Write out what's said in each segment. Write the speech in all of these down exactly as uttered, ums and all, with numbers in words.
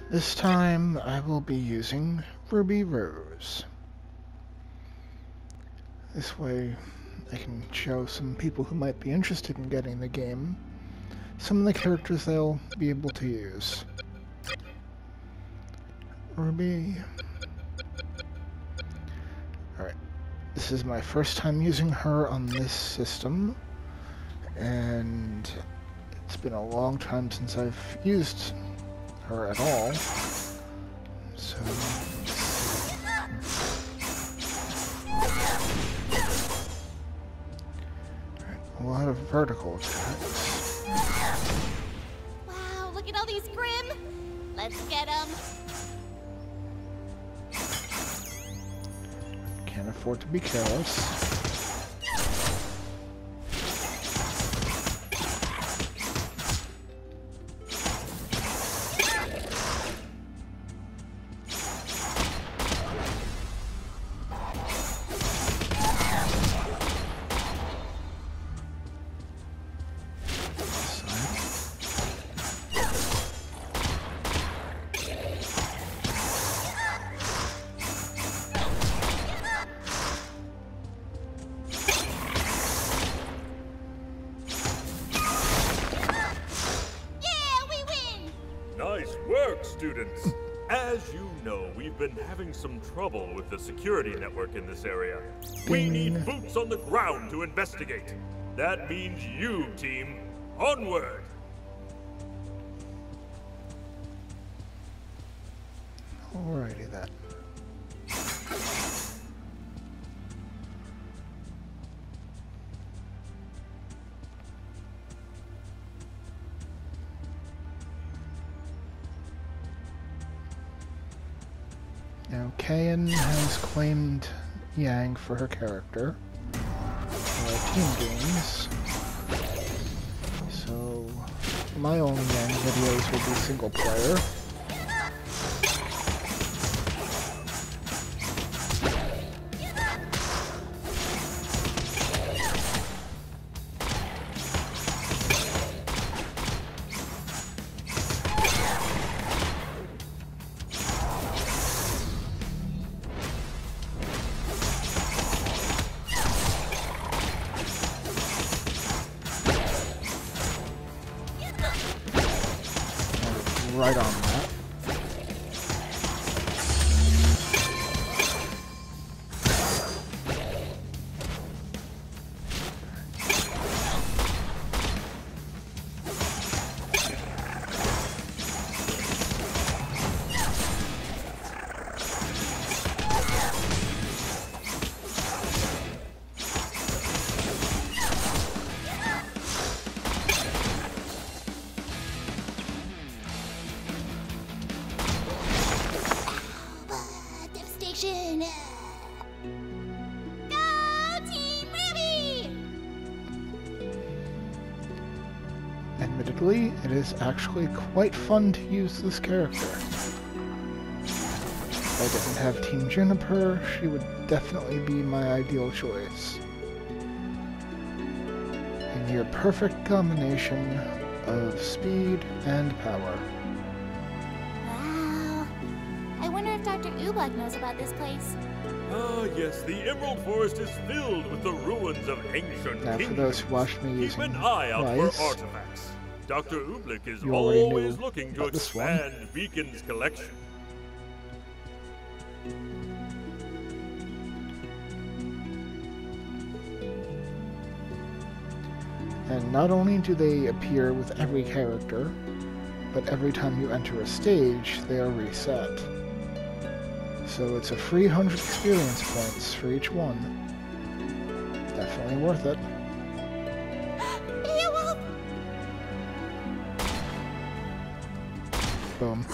This time I will be using Ruby Rose. This way I can show some people who might be interested in getting the game some of the characters they'll be able to use. Ruby. Alright. This is my first time using her on this system, and it's been a long time since I've used her at all. So Alright, a lot of vertical attacks. Wow, look at all these Grimm! Let's get them! Can't afford to be careless. Students, as you know, we've been having some trouble with the security network in this area. We need boots on the ground to investigate. That means you, team. Onward! Alrighty then. Now, Kayan has claimed Yang for her character for our team games, so my only Yang videos will be single player. Right on that. Admittedly, it is actually quite fun to use this character. If I didn't have Team Juniper, she would definitely be my ideal choice. A near perfect combination of speed and power. Wow. I wonder if Doctor R W B Y knows about this place. Ah, yes, the Emerald Forest is filled with the ruins of ancient Now, kingdoms. for those who watched me using Keep an eye out Weiss, for artifacts. Doctor R W B Y is you already always knew looking to about this one. expand Beacon's collection. And not only do they appear with every character, but every time you enter a stage, they are reset. So it's a free one hundred experience points for each one. Definitely worth it. Beowulf! Boom.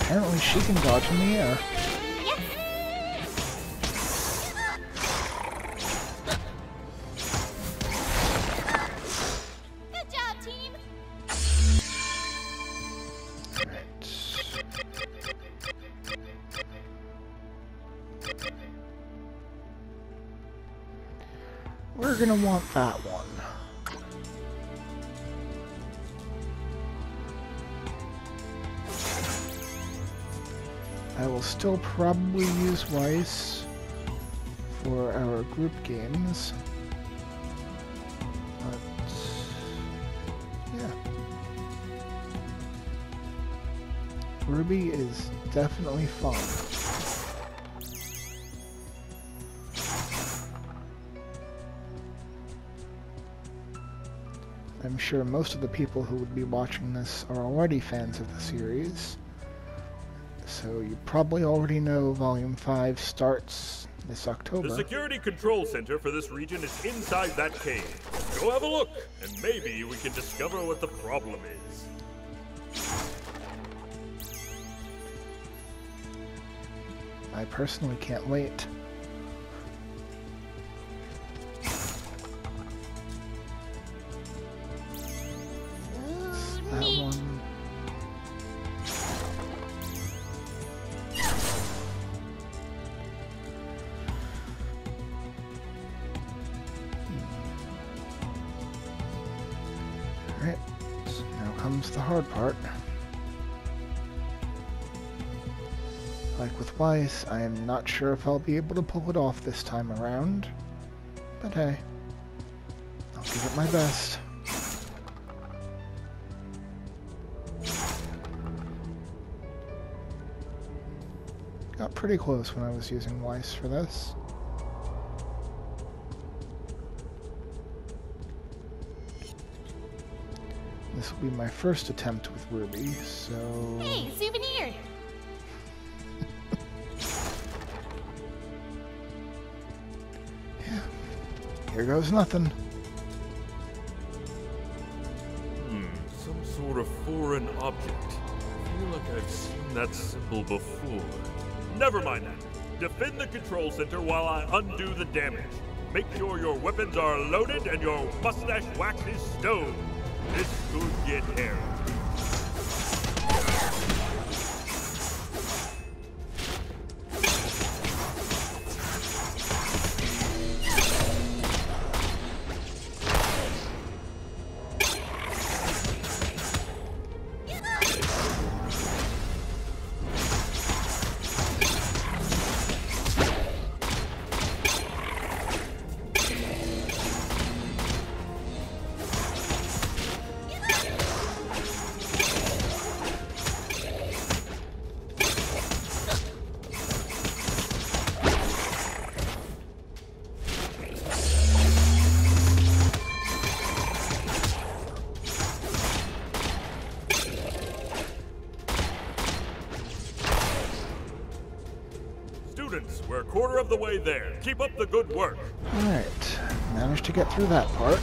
apparently she can dodge in the air. Good job, team. Right. We're gonna want that one. I will still probably use Weiss for our group games, but yeah. RWBY is definitely fun. I'm sure most of the people who would be watching this are already fans of the series. So you probably already know Volume five starts this October. The security control center for this region is inside that cave. Go have a look, and maybe we can discover what the problem is. I personally can't wait. Ooh, That neat. one. Alright, now comes the hard part. Like with Weiss, I am not sure if I'll be able to pull it off this time around. But hey, I'll give it my best. Got pretty close when I was using Weiss for this. This will be my first attempt with RWBY, so... Hey, souvenir. yeah. Here goes nothing. Hmm, some sort of foreign object. I feel like I've seen that symbol before. Never mind that. Defend the control center while I undo the damage. Make sure your weapons are loaded and your mustache wax is stoned. This could get hairy. Students, we're a quarter of the way there. Keep up the good work. Alright, managed to get through that part.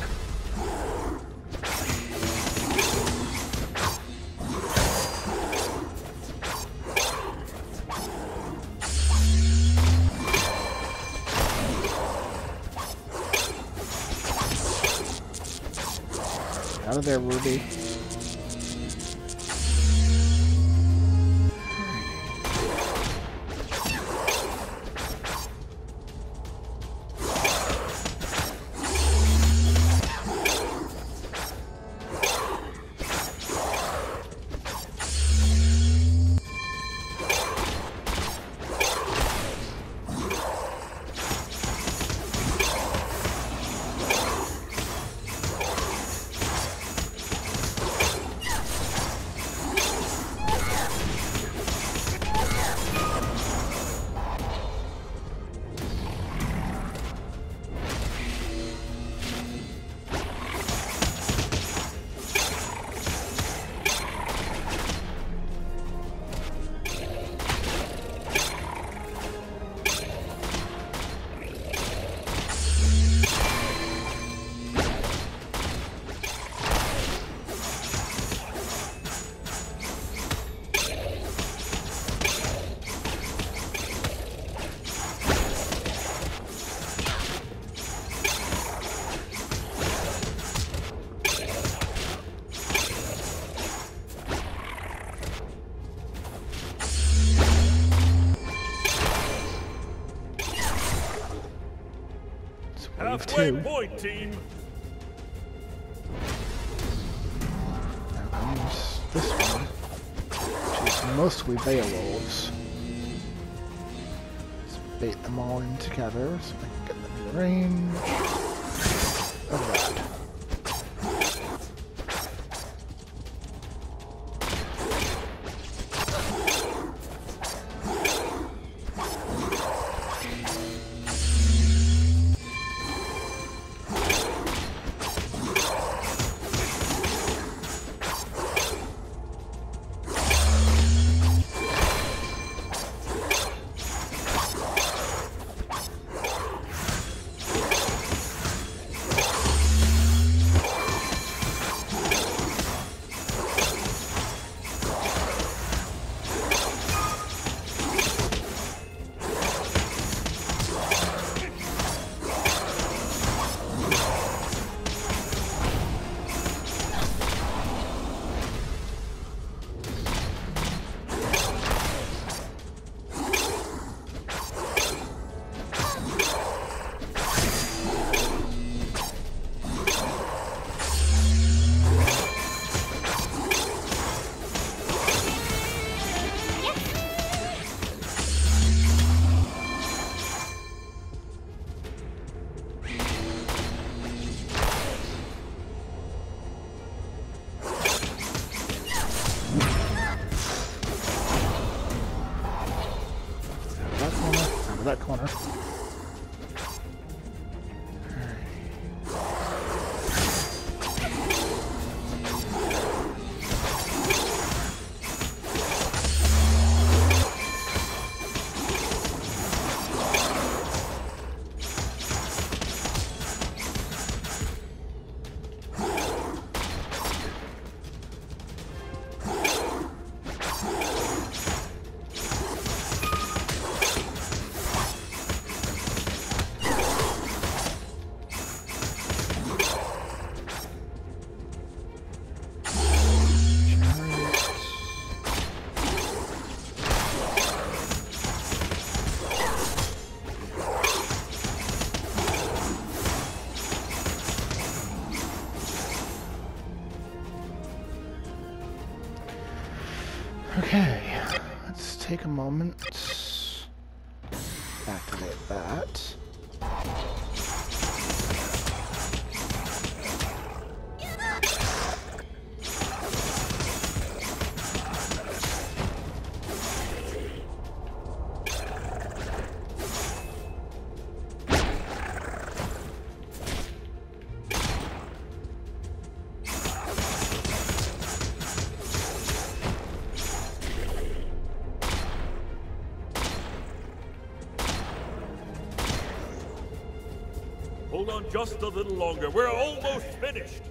Out of there, RWBY. halfway two. point, team. Now comes this one, which is mostly Beowulfs. Let's bait them all in together so I can get them in range of that. That corner. Okay, let's take a moment, activate that. Hold on just a little longer. We're almost finished.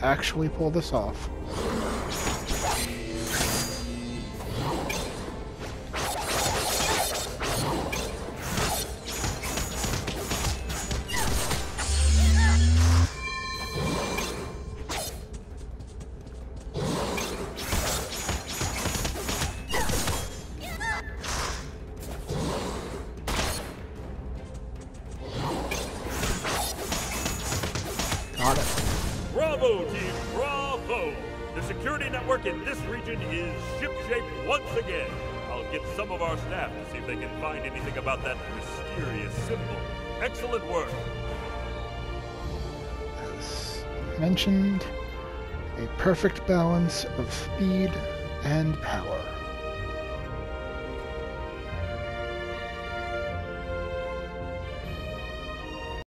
actually pull this off. Got it. Bravo, team, bravo! The security network in this region is ship-shape once again. I'll get some of our staff to see if they can find anything about that mysterious symbol. Excellent work. As mentioned, a perfect balance of speed and power.